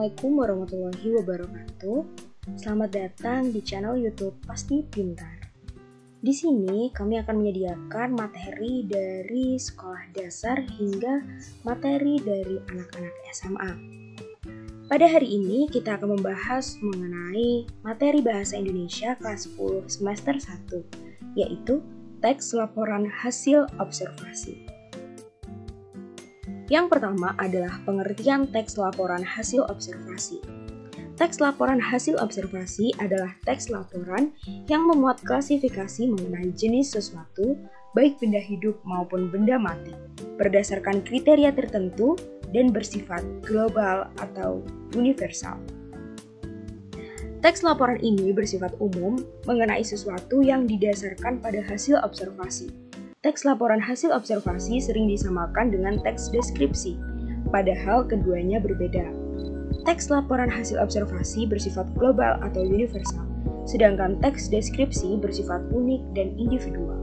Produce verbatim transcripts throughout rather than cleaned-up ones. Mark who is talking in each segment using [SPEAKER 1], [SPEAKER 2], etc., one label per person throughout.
[SPEAKER 1] Assalamualaikum warahmatullahi wabarakatuh. Selamat datang di channel YouTube Pasti Pintar. Di sini kami akan menyediakan materi dari sekolah dasar hingga materi dari anak-anak S M A. Pada hari ini kita akan membahas mengenai materi Bahasa Indonesia kelas sepuluh semester satu, yaitu teks laporan hasil observasi. Yang pertama adalah pengertian teks laporan hasil observasi. Teks laporan hasil observasi adalah teks laporan yang memuat klasifikasi mengenai jenis sesuatu, baik benda hidup maupun benda mati, berdasarkan kriteria tertentu dan bersifat global atau universal. Teks laporan ini bersifat umum mengenai sesuatu yang didasarkan pada hasil observasi. Teks laporan hasil observasi sering disamakan dengan teks deskripsi, padahal keduanya berbeda. Teks laporan hasil observasi bersifat global atau universal, sedangkan teks deskripsi bersifat unik dan individual.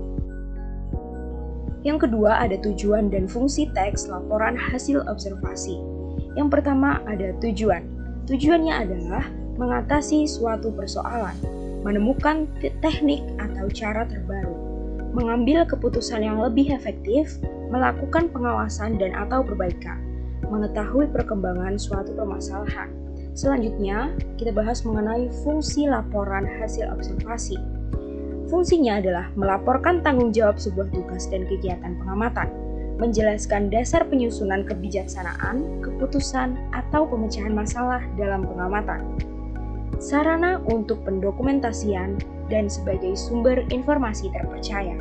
[SPEAKER 1] Yang kedua ada tujuan dan fungsi teks laporan hasil observasi. Yang pertama ada tujuan. Tujuannya adalah mengatasi suatu persoalan, menemukan teknik atau cara terbaru, mengambil keputusan yang lebih efektif, melakukan pengawasan dan atau perbaikan, mengetahui perkembangan suatu permasalahan. Selanjutnya, kita bahas mengenai fungsi laporan hasil observasi. Fungsinya adalah melaporkan tanggung jawab sebuah tugas dan kegiatan pengamatan, menjelaskan dasar penyusunan kebijaksanaan, keputusan, atau pemecahan masalah dalam pengamatan, sarana untuk pendokumentasian, dan sebagai sumber informasi terpercaya.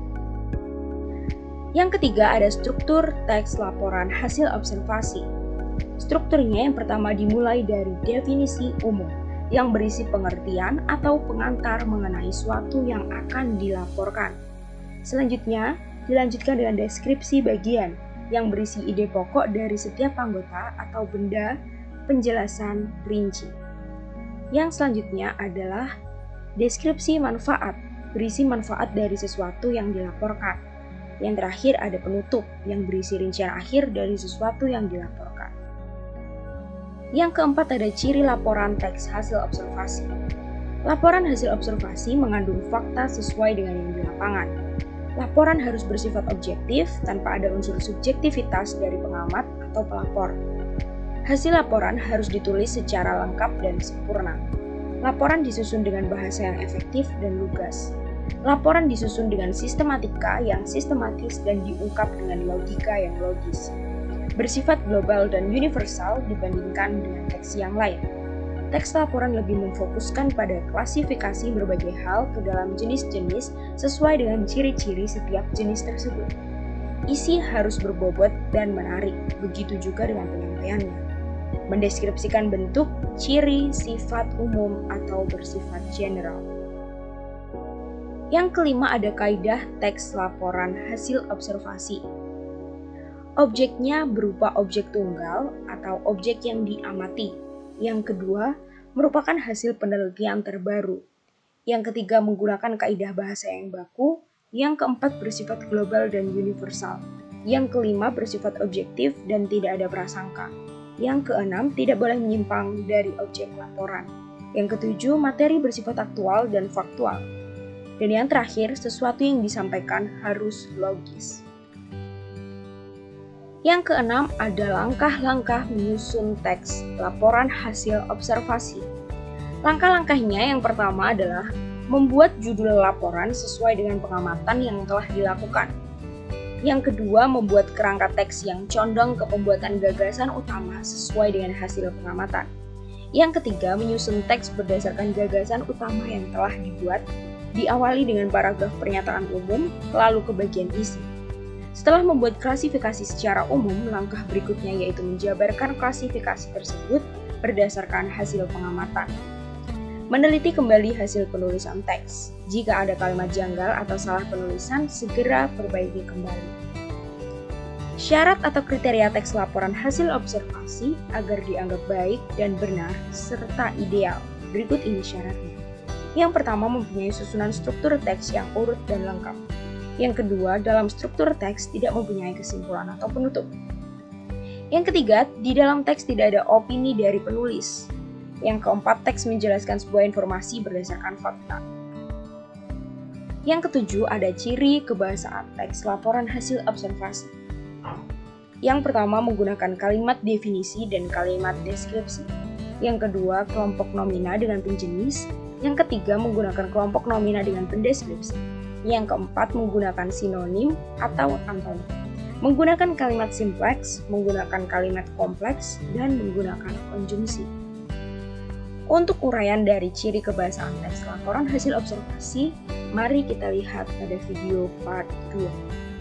[SPEAKER 1] Yang ketiga ada struktur teks laporan hasil observasi. Strukturnya yang pertama dimulai dari definisi umum yang berisi pengertian atau pengantar mengenai suatu yang akan dilaporkan. Selanjutnya dilanjutkan dengan deskripsi bagian yang berisi ide pokok dari setiap anggota atau benda, penjelasan rinci. Yang selanjutnya adalah deskripsi manfaat, berisi manfaat dari sesuatu yang dilaporkan. Yang terakhir ada penutup, yang berisi rincian akhir dari sesuatu yang dilaporkan. Yang keempat ada ciri laporan teks hasil observasi. Laporan hasil observasi mengandung fakta sesuai dengan yang di lapangan. Laporan harus bersifat objektif, tanpa ada unsur subjektivitas dari pengamat atau pelapor. Hasil laporan harus ditulis secara lengkap dan sempurna. Laporan disusun dengan bahasa yang efektif dan lugas. Laporan disusun dengan sistematika yang sistematis dan diungkap dengan logika yang logis. Bersifat global dan universal dibandingkan dengan teks yang lain. Teks laporan lebih memfokuskan pada klasifikasi berbagai hal ke dalam jenis-jenis sesuai dengan ciri-ciri setiap jenis tersebut. Isi harus berbobot dan menarik, begitu juga dengan penyampaiannya. Mendeskripsikan bentuk, ciri, sifat umum, atau bersifat general. Yang kelima ada kaidah teks laporan hasil observasi. Objeknya berupa objek tunggal atau objek yang diamati. Yang kedua, merupakan hasil penelitian terbaru. Yang ketiga, menggunakan kaidah bahasa yang baku. Yang keempat, bersifat global dan universal. Yang kelima, bersifat objektif dan tidak ada prasangka. Yang keenam, tidak boleh menyimpang dari objek laporan. Yang ketujuh, materi bersifat aktual dan faktual. Dan yang terakhir, sesuatu yang disampaikan harus logis. Yang keenam ada langkah-langkah menyusun teks laporan hasil observasi. Langkah-langkahnya yang pertama adalah membuat judul laporan sesuai dengan pengamatan yang telah dilakukan. Yang kedua, membuat kerangka teks yang condong ke pembuatan gagasan utama sesuai dengan hasil pengamatan. Yang ketiga, menyusun teks berdasarkan gagasan utama yang telah dibuat, diawali dengan paragraf pernyataan umum, lalu ke bagian isi. Setelah membuat klasifikasi secara umum, langkah berikutnya yaitu menjabarkan klasifikasi tersebut berdasarkan hasil pengamatan. Meneliti kembali hasil penulisan teks. Jika ada kalimat janggal atau salah penulisan, segera perbaiki kembali. Syarat atau kriteria teks laporan hasil observasi agar dianggap baik dan benar serta ideal. Berikut ini syaratnya. Yang pertama, mempunyai susunan struktur teks yang urut dan lengkap. Yang kedua, dalam struktur teks tidak mempunyai kesimpulan atau penutup. Yang ketiga, di dalam teks tidak ada opini dari penulis. Yang keempat, teks menjelaskan sebuah informasi berdasarkan fakta. Yang ketujuh, ada ciri kebahasaan teks laporan hasil observasi. Yang pertama, menggunakan kalimat definisi dan kalimat deskripsi. Yang kedua, kelompok nomina dengan penjenis. Yang ketiga, menggunakan kelompok nomina dengan pendeskripsi. Yang keempat, menggunakan sinonim atau antonim. Menggunakan kalimat simpleks, menggunakan kalimat kompleks, dan menggunakan konjungsi. Untuk uraian dari ciri kebahasaan teks laporan hasil observasi, mari kita lihat pada video part dua.